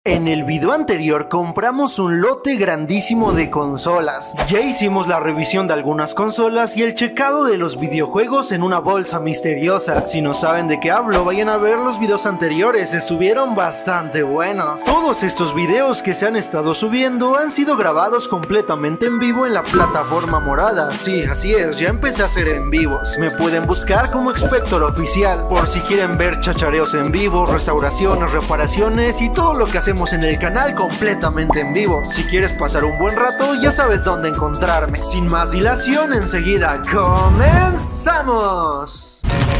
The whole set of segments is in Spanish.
En el video anterior compramos un lote grandísimo de consolas. Ya hicimos la revisión de algunas consolas y el checado de los videojuegos en una bolsa misteriosa. Si no saben de qué hablo, vayan a ver los videos anteriores, estuvieron bastante buenos. Todos estos videos que se han estado subiendo han sido grabados completamente en vivo en la plataforma morada. Sí, así es, ya empecé a hacer en vivos. Me pueden buscar como Expector Oficial por si quieren ver chachareos en vivo, restauraciones, reparaciones y todo lo que hacemos en el canal completamente en vivo. Si quieres pasar un buen rato, ya sabes dónde encontrarme. Sin más dilación, enseguida ¡comenzamos!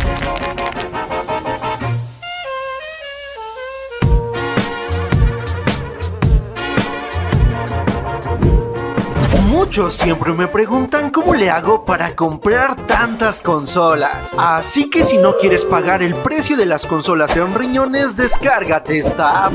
Muchos siempre me preguntan cómo le hago para comprar tantas consolas. Así que si no quieres pagar el precio de las consolas en riñones, descárgate esta app.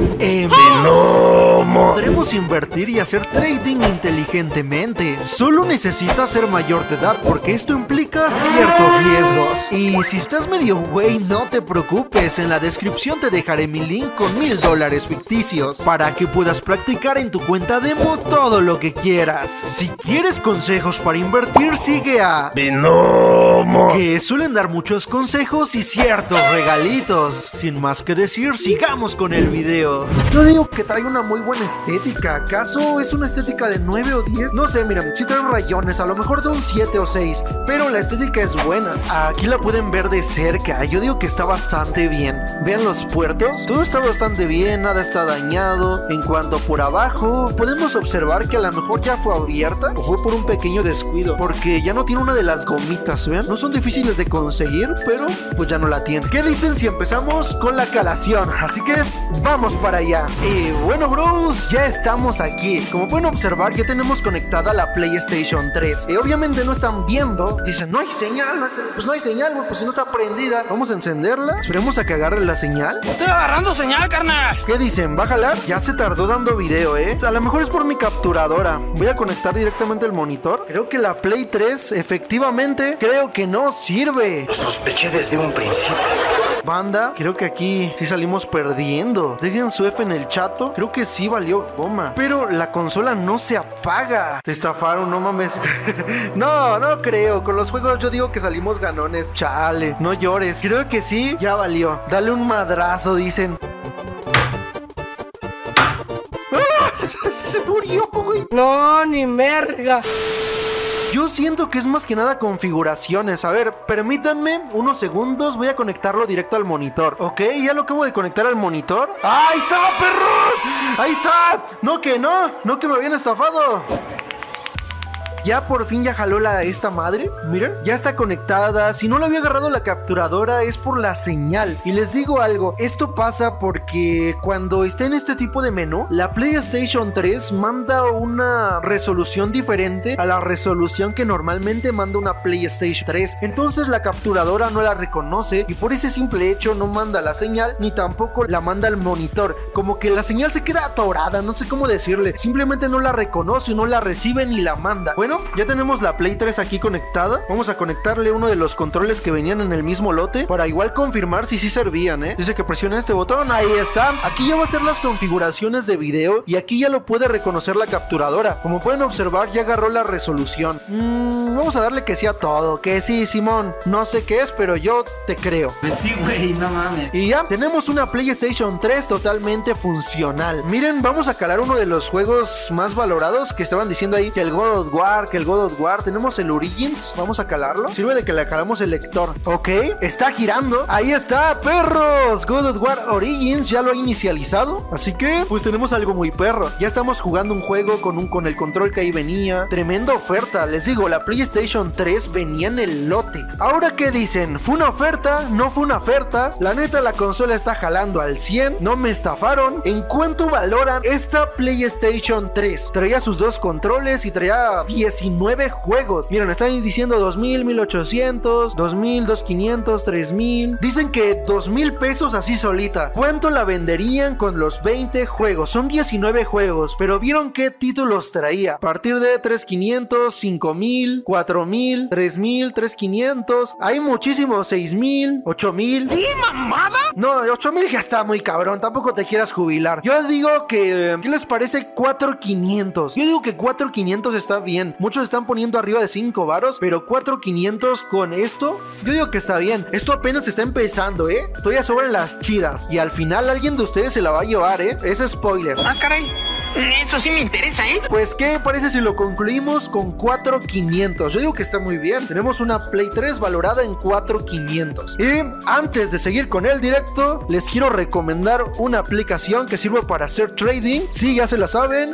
Podremos invertir y hacer trading inteligentemente. Solo necesitas ser mayor de edad porque esto implica ciertos riesgos. Y si estás medio güey, no te preocupes. En la descripción te dejaré mi link con $1000 ficticios para que puedas practicar en tu cuenta demo todo lo que quieras. Si quieres consejos para invertir, sigue a Binomo, que suelen dar muchos consejos y ciertos regalitos. Sin más que decir, sigamos con el video. Yo digo que trae una muy buena estética. ¿Acaso es una estética de 9 o 10? No sé, miren, sí trae rayones, a lo mejor de un 7 o 6, pero la estética es buena. Aquí la pueden ver de cerca. Yo digo que está bastante bien. Vean los puertos, todo está bastante bien, nada está dañado. En cuanto por abajo, podemos observar que a lo mejor ya fue abierta o fue por un pequeño descuido, porque ya no tiene una de las gomitas, ¿ven? No son difíciles de conseguir, pero pues ya no la tiene. ¿Qué dicen si empezamos con la calación? Así que vamos para allá. Y bueno, bros, ya estamos aquí. Como pueden observar, ya tenemos conectada la PlayStation 3. Y obviamente no están viendo. Dicen, no hay señal. Pues no hay señal, pues si no está prendida. Vamos a encenderla. Esperemos a que agarre la señal. Estoy agarrando señal, carnal. ¿Qué dicen? ¿Va a jalar? Ya se tardó dando video, A lo mejor es por mi capturadora. Voy a conectar directamente el monitor. Creo que la Play 3 efectivamente creo que no sirve. Lo sospeché desde un principio. Banda, creo que aquí sí salimos perdiendo. Dejen su F en el chato. Creo que sí valió goma. Pero la consola no se apaga. Te estafaron, no mames. No creo. Con los juegos yo digo que salimos ganones. Chale, no llores. Creo que sí, ya valió. Dale un madrazo, dicen. Se murió, güey. No, ni merga. Yo siento que es más que nada configuraciones. A ver, permítanme unos segundos. Voy a conectarlo directo al monitor. Ok, ya lo acabo de conectar al monitor. ¡Ahí está, perros! ¡Ahí está! No que me habían estafado. Ya por fin ya jaló esta madre. Miren, ya está conectada. Si no le había agarrado la capturadora es por la señal. Y les digo algo, esto pasa porque cuando está en este tipo de menú, la PlayStation 3 manda una resolución diferente a la resolución que normalmente manda una PlayStation 3. Entonces la capturadora no la reconoce y por ese simple hecho no manda la señal ni tampoco la manda al monitor. Como que la señal se queda atorada, no sé cómo decirle. Simplemente no la reconoce, no la recibe ni la manda. Bueno, ya tenemos la Play 3 aquí conectada. Vamos a conectarle uno de los controles que venían en el mismo lote para igual confirmar si sí servían, Dice que presione este botón, ahí está. Aquí ya va a ser las configuraciones de video y aquí ya lo puede reconocer la capturadora. Como pueden observar, ya agarró la resolución. Vamos a darle que sí a todo. Que sí, Simón. No sé qué es, pero yo te creo. Pues sí, güey, no mames. Y ya, tenemos una PlayStation 3 totalmente funcional. Miren, vamos a calar uno de los juegos más valorados que estaban diciendo ahí, que el God of War, tenemos el Origins, vamos a calarlo. Sirve de que le calamos el lector. Ok, está girando. Ahí está, perros. God of War Origins ya lo ha inicializado. Así que, pues tenemos algo muy perro. Ya estamos jugando un juego con el control que ahí venía. Tremenda oferta. Les digo, la PlayStation 3 venía en el lote. Ahora, ¿qué dicen? ¿Fue una oferta? ¿No fue una oferta? La neta, la consola está jalando al 100. No me estafaron. ¿En cuánto valoran esta PlayStation 3? Traía sus dos controles y traía 10 19 juegos. Miren, están diciendo 2000, 1800, 2000, 2500, 3000. Dicen que 2000 pesos así solita. ¿Cuánto la venderían con los 20 juegos? Son 19 juegos, pero ¿vieron qué títulos traía? A partir de 3500, 5000, 4000, 3000, 3500. Hay muchísimos, 6000, 8000. ¿Qué mamada? No, 8000 ya está muy cabrón, tampoco te quieras jubilar. Yo digo que, ¿qué les parece 4500? Yo digo que 4500 está bien. Muchos están poniendo arriba de 5 varos, pero 4500 con esto, yo digo que está bien. Esto apenas está empezando, Todavía sobran las chidas. Y al final alguien de ustedes se la va a llevar, Ese spoiler. Ah, caray. Eso sí me interesa, Pues, ¿qué parece si lo concluimos con 4500? Yo digo que está muy bien. Tenemos una Play 3 valorada en 4500. Y antes de seguir con el directo, les quiero recomendar una aplicación que sirve para hacer trading. Sí, ya se la saben.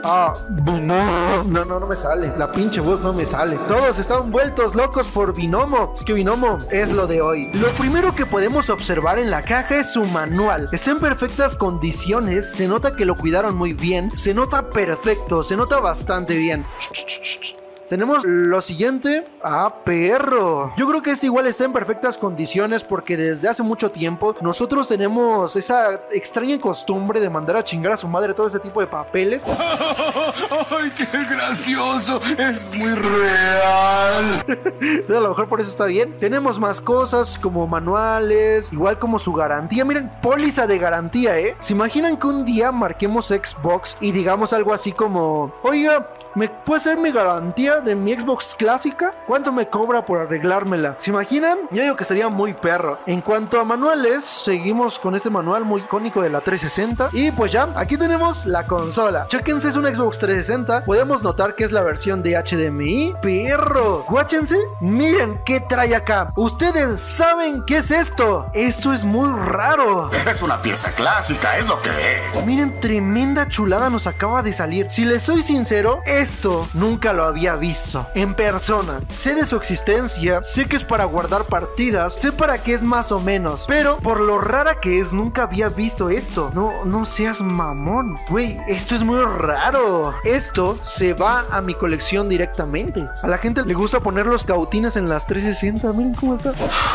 No me sale. La pinche voz no me sale. Todos están vueltos locos por Binomo. Es que Binomo es lo de hoy. Lo primero que podemos observar en la caja es su manual. Está en perfectas condiciones. Se nota que lo cuidaron muy bien. Se nota perfecto, se nota bastante bien. Tenemos lo siguiente. Perro. Yo creo que este igual está en perfectas condiciones porque desde hace mucho tiempo nosotros tenemos esa extraña costumbre de mandar a chingar a su madre todo ese tipo de papeles. ¡Ay, qué gracioso! Es muy real. Entonces a lo mejor por eso está bien. Tenemos más cosas como manuales, igual como su garantía. Miren, póliza de garantía, ¿Se imaginan que un día marquemos Xbox y digamos algo así como: oiga, ¿me puede ser mi garantía de mi Xbox clásica? ¿Cuánto me cobra por arreglármela? ¿Se imaginan? Yo digo que sería muy perro. En cuanto a manuales, seguimos con este manual muy icónico de la 360. Y pues ya, aquí tenemos la consola. Chéquense, es un Xbox 360. Podemos notar que es la versión de HDMI. ¡Perro! Guáchense. Miren qué trae acá. Ustedes saben qué es esto. Esto es muy raro. Es una pieza clásica, es lo que es. Miren, tremenda chulada nos acaba de salir. Si les soy sincero, esto nunca lo había visto en persona. Sé de su existencia, sé que es para guardar partidas, sé para qué es más o menos, pero por lo rara que es, nunca había visto esto. No seas mamón, güey, esto es muy raro. Esto se va a mi colección directamente. A la gente le gusta poner los cautines en las 360. Miren cómo está.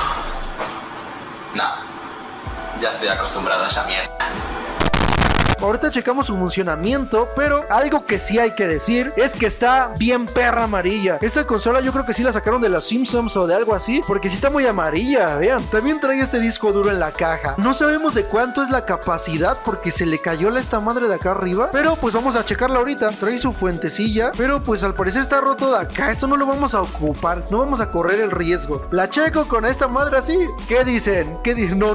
No, ya estoy acostumbrado a esa mierda. Ahorita checamos su funcionamiento, pero algo que sí hay que decir es que está bien perra amarilla. Esta consola yo creo que sí la sacaron de los Simpsons o de algo así, porque sí está muy amarilla, vean. También trae este disco duro en la caja. No sabemos de cuánto es la capacidad porque se le cayó esta madre de acá arriba, pero pues vamos a checarla ahorita. Trae su fuentecilla, pero pues al parecer está roto de acá. Esto no lo vamos a ocupar, no vamos a correr el riesgo. La checo con esta madre así. ¿Qué dicen? ¿Qué dicen? No.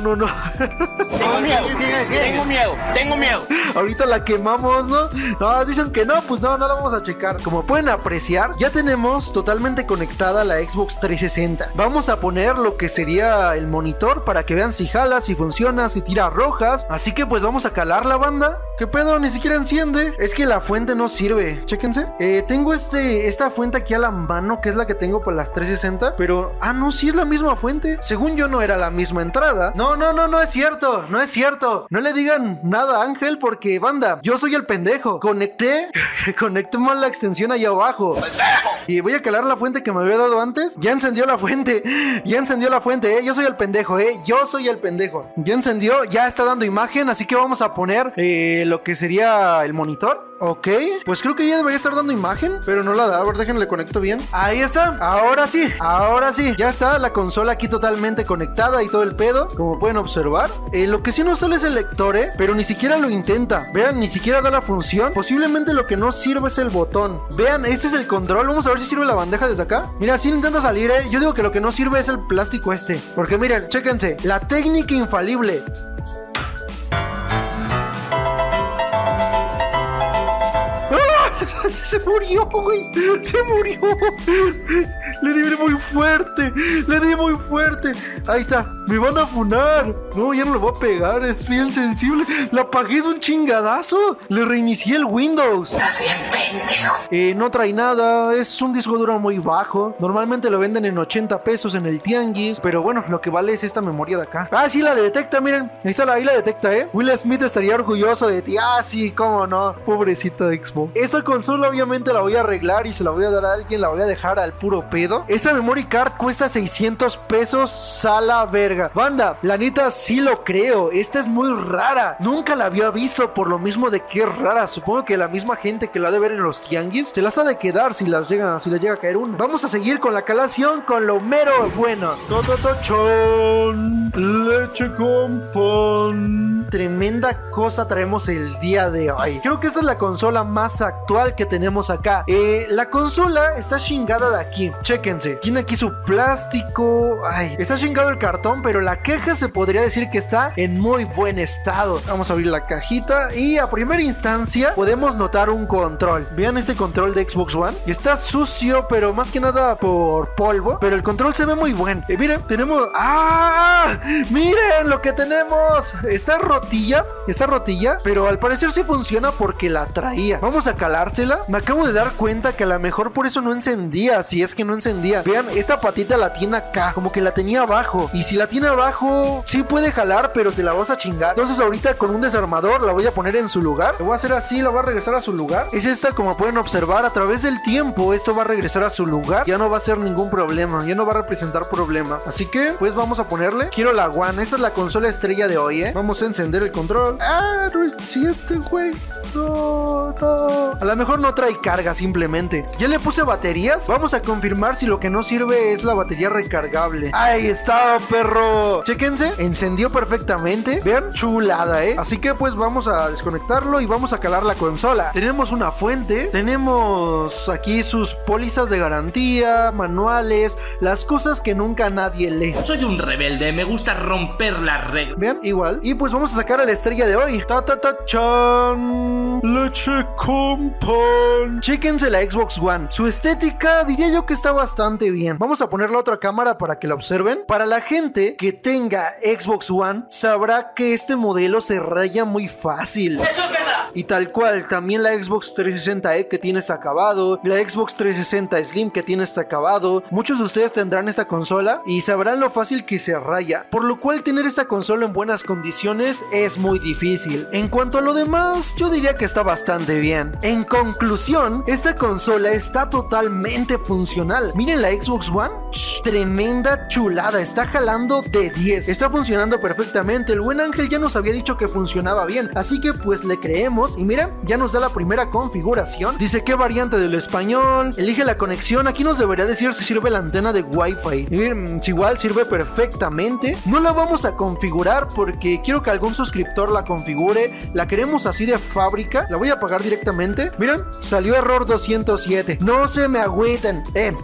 Tengo miedo. Ahorita la quemamos, ¿no? No, dicen que no, pues no la vamos a checar. Como pueden apreciar, ya tenemos totalmente conectada la Xbox 360. Vamos a poner lo que sería el monitor para que vean si jala, si funciona, si tira rojas. Así que pues vamos a calar la banda. ¿Qué pedo? Ni siquiera enciende. Es que la fuente no sirve. Chéquense. Tengo esta fuente aquí a la mano, que es la que tengo para las 360. Pero, no, sí es la misma fuente. Según yo no era la misma entrada. No es cierto. No es cierto. No le digan nada a Ángel porque, banda, yo soy el pendejo. Conecté mal la extensión allá abajo. Y voy a calar la fuente que me había dado antes. Ya encendió la fuente. Yo soy el pendejo, Yo soy el pendejo. Ya encendió, ya está dando imagen. Así que vamos a poner lo que sería el monitor. Ok, pues creo que ya debería estar dando imagen, pero no la da. A ver, déjenle conecto bien. Ahí está, ahora sí. Ya está la consola aquí totalmente conectada y todo el pedo, como pueden observar. Lo que sí no sale es el lector, pero ni siquiera lo intenta. Vean, ni siquiera da la función. Posiblemente lo que no sirve es el botón. Vean, este es el control. Vamos a ver si sirve la bandeja desde acá. Mira, sí intenta salir, Yo digo que lo que no sirve es el plástico este. Porque miren, chéquense, la técnica infalible. Se murió, güey. Se murió. Le di muy fuerte. Ahí está. Me van a funar. No, ya no le voy a pegar, es bien sensible. La apagué de un chingadazo. Le reinicié el Windows. Estás bien pendejo. No trae nada, es un disco duro muy bajo. Normalmente lo venden en 80 pesos en el tianguis, pero bueno, lo que vale es esta memoria de acá. Ah, sí, la detecta, miren. Ahí la detecta, Will Smith estaría orgulloso de ti. Ah, sí, cómo no. Pobrecita de Xbox. Esa consola obviamente la voy a arreglar y se la voy a dar a alguien, la voy a dejar al puro pedo. Esa memory card cuesta 600 pesos, sala verga. Banda, la neta sí lo creo. Esta es muy rara. Nunca la había visto por lo mismo de que es rara. Supongo que la misma gente que la ha de ver en los tianguis se las ha de quedar si les llega a caer una. Vamos a seguir con la calación con lo mero bueno. Leche con pan. Tremenda cosa traemos el día de hoy. Creo que esta es la consola más actual que tenemos acá. La consola está chingada de aquí. Chéquense. Tiene aquí su plástico. Ay, está chingado el cartón, pero la caja se podría decir que está en muy buen estado. Vamos a abrir la cajita y a primera instancia podemos notar un control. Vean este control de Xbox One. Está sucio, pero más que nada por polvo. Pero el control se ve muy bueno. Miren, tenemos... ¡Ah! ¡Miren lo que tenemos! Está rotilla, pero al parecer sí funciona porque la traía. Vamos a calársela. Me acabo de dar cuenta que a lo mejor por eso no encendía, si es que no encendía. Vean, esta patita la tiene acá, como que la tenía abajo. Y si la tiene abajo, sí puede jalar, pero te la vas a chingar. Entonces ahorita con un desarmador la voy a poner en su lugar. Lo voy a hacer así, la voy a regresar a su lugar. Es esta, como pueden observar, a través del tiempo esto va a regresar a su lugar. Ya no va a ser ningún problema, ya no va a representar problemas. Así que, pues vamos a ponerle. Quiero la One, esta es la consola estrella de hoy, Vamos a encender el control. Ah, no es cierto, güey. No. A lo mejor no trae carga simplemente. Ya le puse baterías. Vamos a confirmar si lo que no sirve es la batería recargable. Ahí está, perro. Chéquense, encendió perfectamente. Vean, chulada, Así que pues vamos a desconectarlo y vamos a calar la consola. Tenemos una fuente. Tenemos aquí sus pólizas de garantía, manuales, las cosas que nunca nadie lee. Soy un rebelde, me gusta romper las reglas. Vean, igual. Y pues vamos a sacar a la estrella de hoy. Chan. Leche con pan. Chéquense la Xbox One. Su estética diría yo que está bastante bien. Vamos a poner la otra cámara para que la observen. Para la gente que tenga Xbox One, sabrá que este modelo se raya muy fácil. Eso es verdad. Y tal cual, también la Xbox 360 que tiene este acabado, la Xbox 360 Slim que tiene este acabado. Muchos de ustedes tendrán esta consola y sabrán lo fácil que se raya, por lo cual tener esta consola en buenas condiciones es muy difícil. En cuanto a lo demás, yo diría que está bastante bien. En conclusión, esta consola está totalmente funcional. Miren la Xbox One, tremenda chulada, está jalando de 10, está funcionando perfectamente. El buen Ángel ya nos había dicho que funcionaba bien, así que pues le creemos. Y miren, ya nos da la primera configuración. Dice qué variante del español, elige la conexión. Aquí nos debería decir si sirve la antena de Wi-Fi. Miren, si igual sirve perfectamente. No la vamos a configurar porque quiero que algún suscriptor la configure. La queremos así de fábrica. La voy a apagar directamente. Miren, salió error 207. No se me agüiten.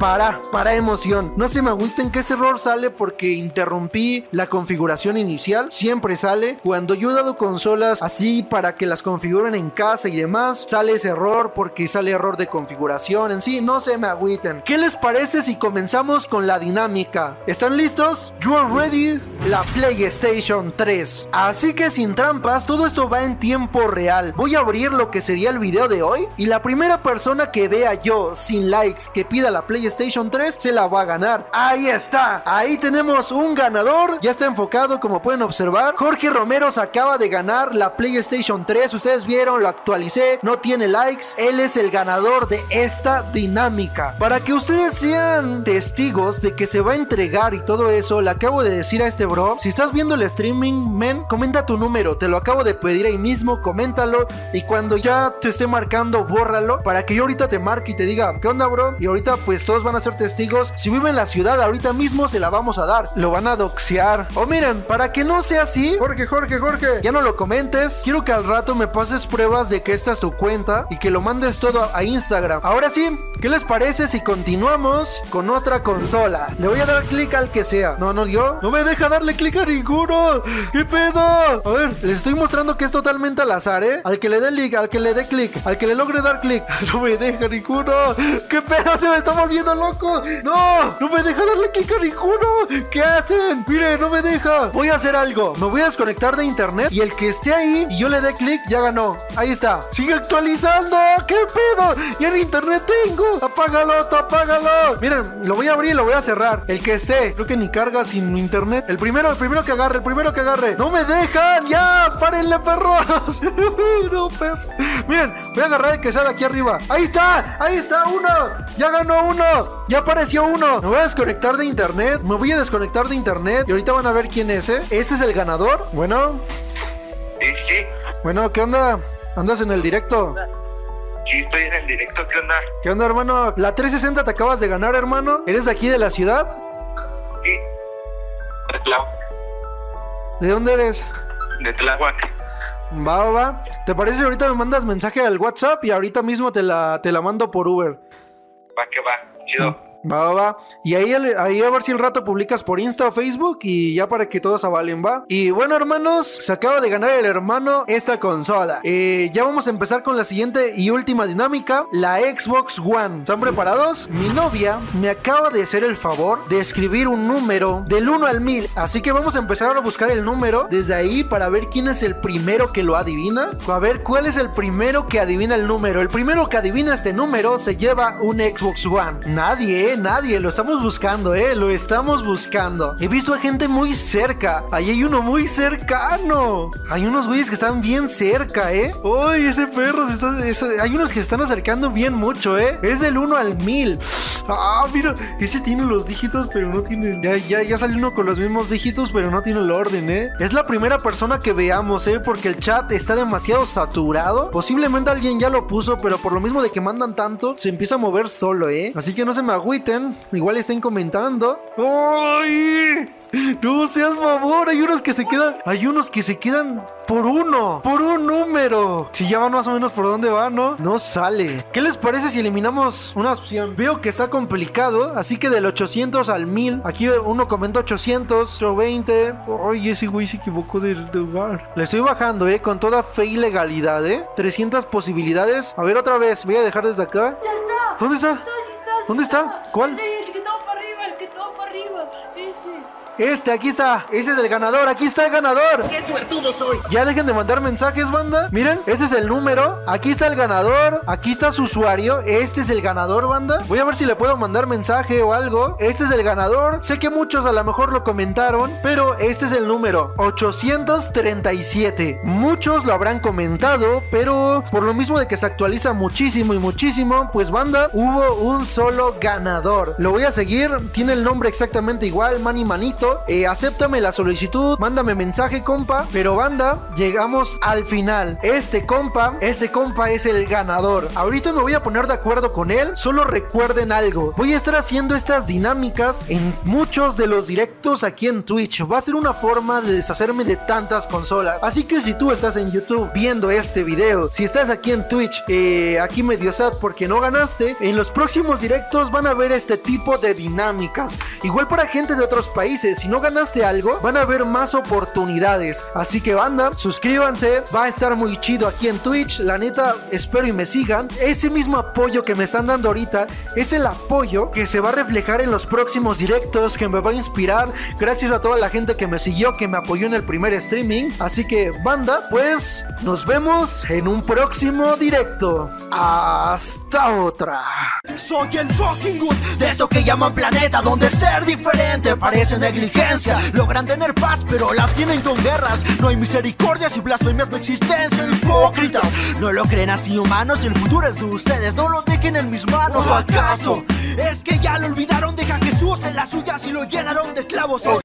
Para emoción. No se me agüiten que ese error sale porque interrumpí la configuración inicial. Siempre sale. Cuando yo he dado consolas así para que las configuren en casa y demás, sale ese error porque sale error de configuración en sí. No se me agüiten. ¿Qué les parece si comenzamos con la dinámica? ¿Están listos? You are ready. La PlayStation 3. Así que sin trampas, todo esto va en tiempo real. Voy a abrir lo que sería el video de hoy y la primera persona que vea yo sin likes que pida la PlayStation 3 se la va a ganar. Ahí está. Ahí tenemos un ganador. Ya está enfocado, como pueden observar. Jorge Romero se acaba de ganar la PlayStation 3. Ustedes vieron, lo actualicé. No tiene likes. Él es el ganador de esta dinámica. Para que ustedes sean testigos de que se va a entregar y todo eso, le acabo de decir a este bro, si estás viendo el streaming, men, comenta tu número. Te lo acabo de pedir ahí mismo. Coméntalo y cuando ya te esté marcando, bórralo para que yo ahorita te marque y te diga, ¿qué onda, bro? Y ahorita pues todos van a ser testigos. Si vive en la ciudad, ahorita mismo se la vamos a dar. Lo van a doxear. O miren, para que no sea así, Jorge, ya no lo comentes. Quiero que al rato me pases pruebas de que esta es tu cuenta y que lo mandes todo a Instagram. Ahora sí, ¿qué les parece si continuamos con otra consola? Le voy a dar clic al que sea. No me deja darle clic a ninguno. ¿Qué pedo? A ver, les estoy mostrando que es totalmente al azar, Al que le dé clic, al que le dé clic, al que le logre dar clic. No me deja ninguno. ¿Qué pedo? Se me está volviendo loco. No No me deja darle clic a ninguno. ¿Qué hacen? Mire, no me deja. Voy a hacer algo. Me voy a desconectar de internet y el que esté ahí y yo le dé clic ya ganó. Ahí está. Sigue actualizando. ¿Qué pedo? Ya en internet tengo. Apágalo, apágalo. Miren, lo voy a abrir y lo voy a cerrar. El que esté. Creo que ni carga sin internet. El primero que agarre. No me dejan. Ya, párenle, perros. No, perro. Miren, voy a agarrar el que sea de aquí arriba. Ahí está uno. Ya ganó uno. Ya apareció uno. Me voy a desconectar de internet. Y ahorita van a ver quién es, ¿eh? Este es el ganador. Bueno. Sí. Bueno, ¿qué onda? ¿Andas en el directo? Sí, estoy en el directo. ¿Qué onda? ¿Qué onda, hermano? La 360 te acabas de ganar, hermano. ¿Eres de aquí de la ciudad? Sí. De Tláhuac. ¿De dónde eres? De Tláhuac. Va. ¿Te parece si ahorita me mandas mensaje al WhatsApp y ahorita mismo te la mando por Uber? Va que va. Chido. Va. Y ahí a ver si el rato publicas por Insta o Facebook y ya para que todos avalen, va. Y bueno, hermanos, se acaba de ganar el hermano esta consola. Ya vamos a empezar con la siguiente y última dinámica, la Xbox One. ¿Están preparados? Mi novia me acaba de hacer el favor de escribir un número del 1 al 1000. Así que vamos a empezar a buscar el número desde ahí para ver quién es el primero que lo adivina. A ver cuál es el primero que adivina el número. El primero que adivina este número se lleva un Xbox One. Nadie, lo estamos buscando, lo estamos buscando. He visto a gente muy cerca. Ahí hay uno muy cercano. Hay unos güeyes que están bien cerca, ¡Uy, ese perro hay unos que se están acercando bien mucho, Es del 1 al 1000. Ah, mira, ese tiene los dígitos, pero no tiene... Ya salió uno con los mismos dígitos, pero no tiene el orden, Es la primera persona que veamos, porque el chat está demasiado saturado. Posiblemente alguien ya lo puso, pero por lo mismo de que mandan tanto, se empieza a mover solo, Así que no se me agüiten. Igual estén comentando. ¡Ay! No seas favor, hay unos que se quedan por un número. Si ya van más o menos por dónde va, ¿no? No sale. ¿Qué les parece si eliminamos una opción? Veo que está complicado, así que del 800 al 1000. Aquí uno comenta 800, 820. Ay, ese güey se equivocó de lugar. Le estoy bajando, con toda fe y legalidad, 300 posibilidades. A ver, otra vez, voy a dejar desde acá. Ya está. ¿Dónde está? ¿Dónde está? ¿Cuál? El que todo para arriba, ese. Aquí está. Ese es el ganador. Aquí está el ganador. ¡Qué suertudo soy! Ya dejen de mandar mensajes, banda. Miren, ese es el número. Aquí está el ganador. Aquí está su usuario. Este es el ganador, banda. Voy a ver si le puedo mandar mensaje o algo. Este es el ganador. Sé que muchos a lo mejor lo comentaron, pero este es el número 837. Muchos lo habrán comentado, pero por lo mismo de que se actualiza muchísimo, pues banda, hubo un solo ganador. Lo voy a seguir. Tiene el nombre exactamente igual, Manito. Acéptame la solicitud, mándame mensaje, compa. Pero banda, llegamos al final. Este compa es el ganador. Ahorita me voy a poner de acuerdo con él. Solo recuerden algo, voy a estar haciendo estas dinámicas en muchos de los directos aquí en Twitch. Va a ser una forma de deshacerme de tantas consolas. Así que si tú estás en YouTube viendo este video, si estás aquí en Twitch, aquí medio sad porque no ganaste, en los próximos directos van a ver este tipo de dinámicas. Igual para gente de otros países, si no ganaste algo, van a haber más oportunidades. Así que banda, suscríbanse, va a estar muy chido aquí en Twitch. La neta, espero y me sigan. Ese mismo apoyo que me están dando ahorita es el apoyo que se va a reflejar en los próximos directos, que me va a inspirar. Gracias a toda la gente que me siguió, que me apoyó en el primer streaming. Así que banda, pues nos vemos en un próximo directo. Hasta otra. Soy el fucking good de esto que llaman planeta, donde ser diferente parece negligencia. Logran tener paz, pero la tienen con guerras. No hay misericordias y blasfemias, no existencia. Hipócritas, no lo creen así, humanos. El futuro es de ustedes, no lo dejen en mis manos. ¿O acaso es que ya lo olvidaron? Deja a Jesús en las suyas y lo llenaron de clavos.